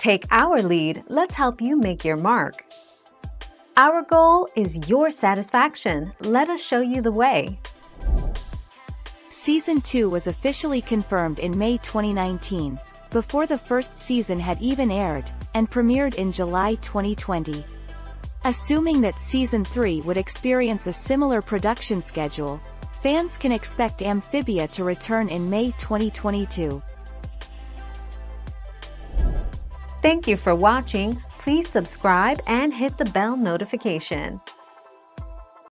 Take our lead, let's help you make your mark. Our goal is your satisfaction. Let us show you the way. Season 2 was officially confirmed in May 2019, before the first season had even aired, and premiered in July 2020. Assuming that Season 3 would experience a similar production schedule, fans can expect Amphibia to return in May 2022. Thank you for watching. Please subscribe and hit the bell notification.